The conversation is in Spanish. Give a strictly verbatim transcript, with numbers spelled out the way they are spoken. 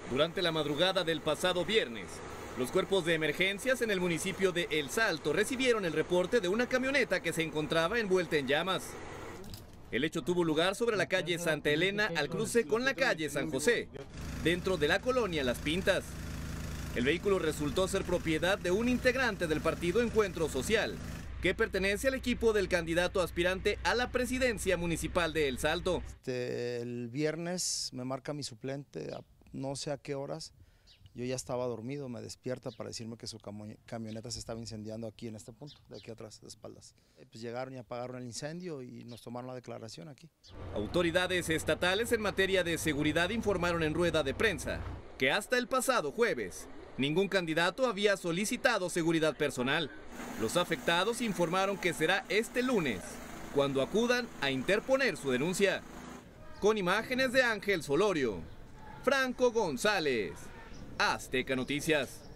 Durante la madrugada del pasado viernes, los cuerpos de emergencias en el municipio de El Salto recibieron el reporte de una camioneta que se encontraba envuelta en llamas. El hecho tuvo lugar sobre la calle Santa Elena al cruce con la calle San José, dentro de la colonia Las Pintas. El vehículo resultó ser propiedad de un integrante del partido Encuentro Social, que pertenece al equipo del candidato aspirante a la presidencia municipal de El Salto. Este, el viernes me marca mi suplente, a no sé a qué horas, yo ya estaba dormido, me despierta para decirme que su camioneta se estaba incendiando aquí en este punto, de aquí atrás, de espaldas. Pues llegaron y apagaron el incendio y nos tomaron la declaración aquí. Autoridades estatales en materia de seguridad informaron en rueda de prensa que hasta el pasado jueves ningún candidato había solicitado seguridad personal. Los afectados informaron que será este lunes cuando acudan a interponer su denuncia. Con imágenes de Ángel Solorio, Franco González, Azteca Noticias.